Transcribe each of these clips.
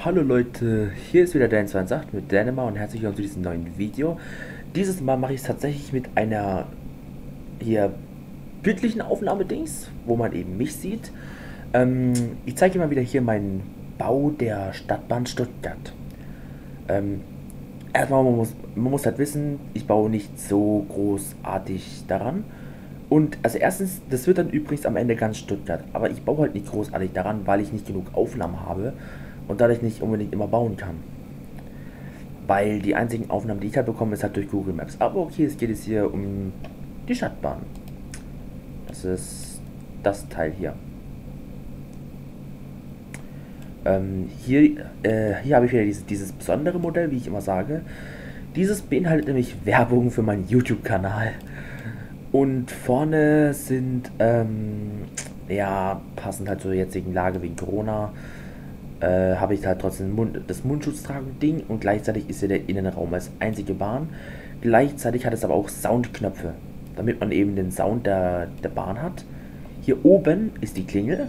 Hallo Leute, hier ist wieder der 128 mit Dänemark und herzlich willkommen zu diesem neuen Video. Dieses Mal mache ich es tatsächlich mit einer hier bildlichen Aufnahme-Dings, wo man eben mich sieht. Ich zeige mal wieder hier meinen Bau der Stadtbahn Stuttgart. Ähm, Erstmal, man muss halt wissen, ich baue nicht so großartig daran. Und also erstens, das wird dann übrigens am Ende ganz Stuttgart. Aber ich baue halt nicht großartig daran, weil ich nicht genug Aufnahmen habe und dadurch nicht unbedingt immer bauen kann. Weil die einzigen Aufnahmen, die ich halt bekomme, ist halt durch Google Maps. Aber okay, es geht jetzt hier um die Stadtbahn. Das ist das Teil hier. Hier habe ich wieder dieses besondere Modell, wie ich immer sage. Dieses beinhaltet nämlich Werbung für meinen YouTube-Kanal. Und vorne sind, ja, passend halt zur jetzigen Lage wegen Corona, habe ich halt trotzdem das Mundschutztragen-Ding und gleichzeitig ist hier der Innenraum als einzige Bahn. Gleichzeitig hat es aber auch Soundknöpfe, damit man eben den Sound der Bahn hat. Hier oben ist die Klingel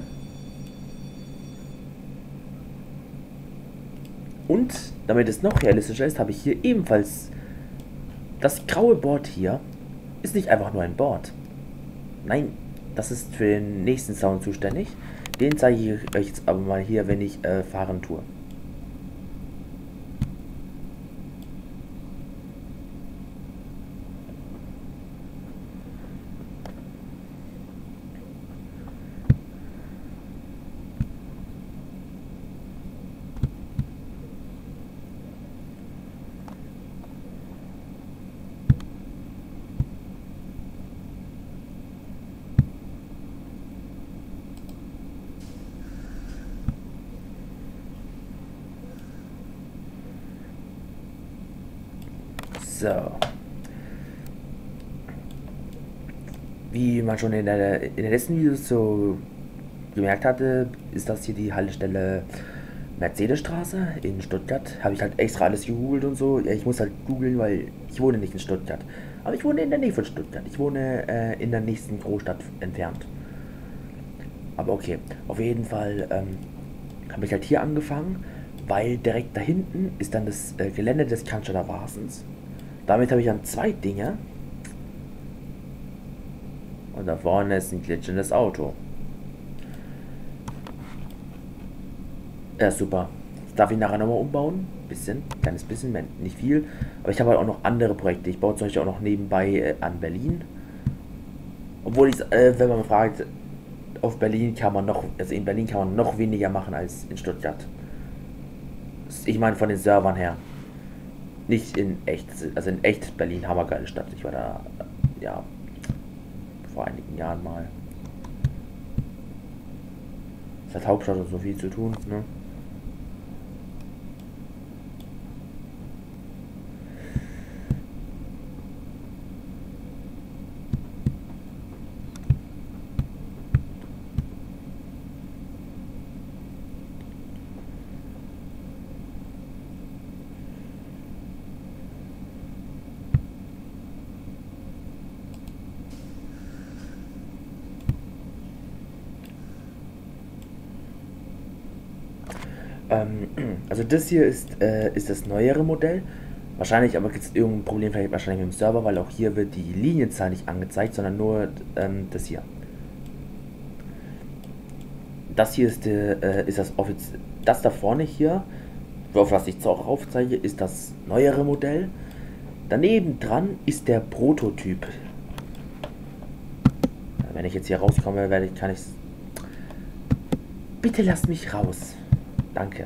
und damit es noch realistischer ist, habe ich hier ebenfalls das graue Board hier. Ist nicht einfach nur ein Board. Nein, das ist für den nächsten Sound zuständig. Den zeige ich euch jetzt aber mal hier, wenn ich fahren tue. So. Wie man schon in der letzten Videos so gemerkt hatte, ist das hier die Haltestelle Mercedesstraße in Stuttgart. Habe ich halt extra alles gegoogelt und so. Ja, ich muss halt googeln, weil ich wohne nicht in Stuttgart. Aber ich wohne in der Nähe von Stuttgart. Ich wohne in der nächsten Großstadt entfernt. Aber okay, auf jeden Fall habe ich halt hier angefangen, weil direkt da hinten ist dann das Gelände des Cannstatter Wasens. Damit habe ich dann zwei Dinge. Und da vorne ist ein glitschendes Auto. Ja, super. Das darf ich nachher nochmal umbauen. Bisschen, kleines bisschen, nicht viel. Aber ich habe halt auch noch andere Projekte. Ich baue zum Beispiel auch noch nebenbei an Berlin. Obwohl ich, wenn man fragt, auf Berlin kann man noch, also in Berlin kann man noch weniger machen als in Stuttgart. Ich meine von den Servern her. Nicht in echt. Also in echt Berlin, hammergeile Stadt. Ich war da, ja, vor einigen Jahren mal. Es hat Hauptstadt und so viel zu tun, ne? Ähm, also das hier ist das neuere Modell. Wahrscheinlich aber gibt es irgendein Problem vielleicht wahrscheinlich mit dem Server, weil auch hier wird die Linienzahl nicht angezeigt, sondern nur das hier. Das hier ist das offiziell. Das da vorne hier, auf was ich jetzt auch aufzeige, ist das neuere Modell. Daneben dran ist der Prototyp. Wenn ich jetzt hier rauskomme, kann ich. Bitte lasst mich raus. Danke.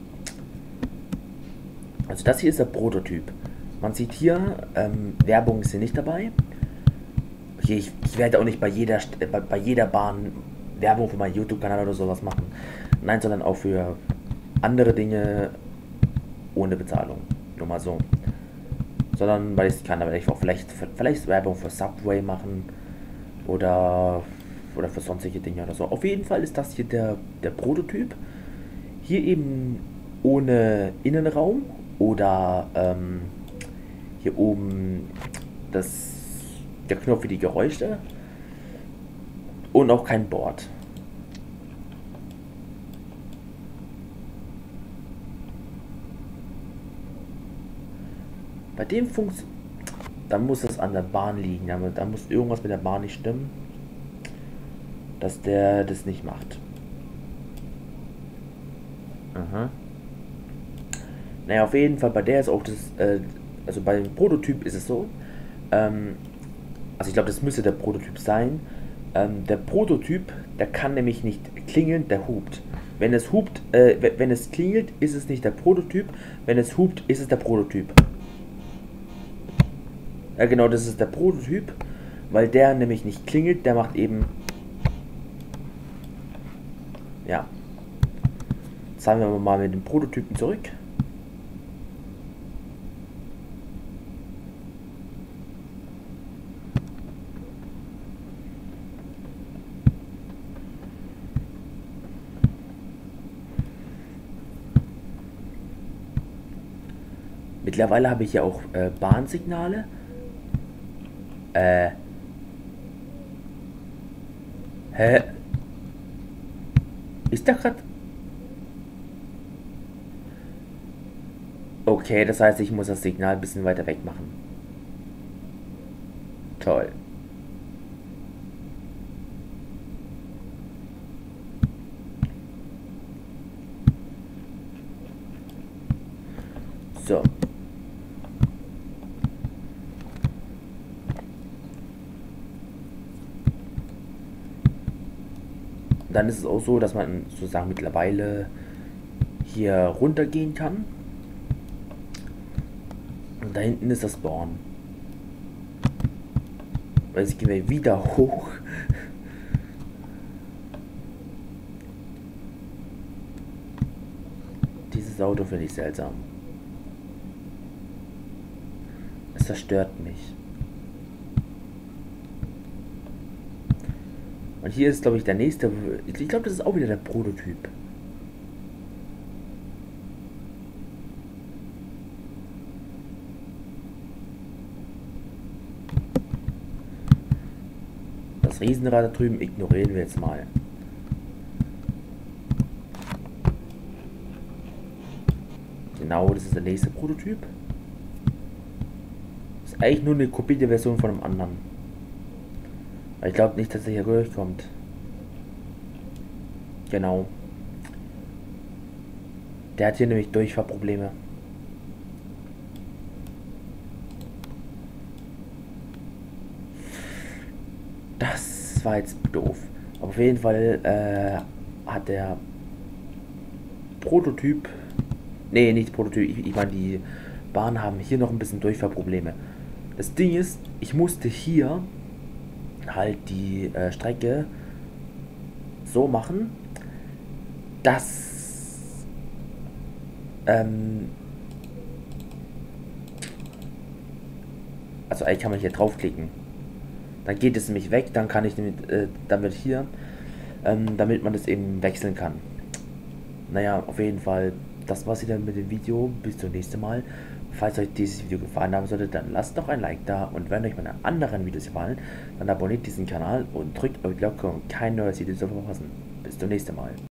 Also das hier ist der Prototyp. Man sieht hier, Werbung ist hier nicht dabei. Okay, ich werde auch nicht bei jeder Bahn Werbung für meinen YouTube-Kanal oder sowas machen. Nein, sondern auch für andere Dinge ohne Bezahlung. Nur mal so. Sondern weil ich es kann, da werde ich auch vielleicht Werbung für Subway machen oder für sonstige Dinge oder so. Auf jeden Fall ist das hier der Prototyp. Hier eben ohne Innenraum oder hier oben der Knopf für die Geräusche und auch kein Board. Bei dem funktioniert. Dann muss das an der Bahn liegen. Da muss irgendwas mit der Bahn nicht stimmen, dass der das nicht macht. Aha. Naja, auf jeden Fall, bei der ist auch das, also bei dem Prototyp ist es so, also ich glaube, das müsste der Prototyp sein. Der Prototyp, der kann nämlich nicht klingeln, der hupt. Wenn es hupt, wenn es klingelt, ist es nicht der Prototyp. Wenn es hupt, ist es der Prototyp. Ja, genau, das ist der Prototyp, weil der nämlich nicht klingelt, der macht eben. Ja. Jetzt haben wir mal mit dem Prototypen zurück. Mittlerweile habe ich ja auch Bahnsignale. Hä? Ist da gerade. Okay, das heißt, ich muss das Signal ein bisschen weiter weg machen. Toll. So. Dann ist es auch so, dass man sozusagen mittlerweile hier runtergehen kann. Und da hinten ist das Spawn. Jetzt gehen wir wieder hoch. Dieses Auto finde ich seltsam. Es zerstört mich. Und hier ist, glaube ich, der nächste. Ich glaube, das ist auch wieder der Prototyp. Das Riesenrad da drüben ignorieren wir jetzt mal. Genau, das ist der nächste Prototyp. Das ist eigentlich nur eine kopierte Version von einem anderen. Ich glaube nicht, dass er hier durchkommt. Genau. Der hat hier nämlich Durchfahrprobleme. Das war jetzt doof. Aber auf jeden Fall hat der Prototyp. Nee, nicht Prototyp. Ich meine, die Bahnen haben hier noch ein bisschen Durchfahrprobleme. Das Ding ist, ich musste hier halt die Strecke so machen, dass also eigentlich kann man hier draufklicken, dann geht es nämlich weg, dann kann ich damit hier damit man das eben wechseln kann. Naja, auf jeden Fall, das war's wieder mit dem Video. Bis zum nächsten Mal. Falls euch dieses Video gefallen haben sollte, dann lasst doch ein Like da, und wenn euch meine anderen Videos gefallen, dann abonniert diesen Kanal und drückt auf die Glocke, um kein neues Video zu verpassen. Bis zum nächsten Mal.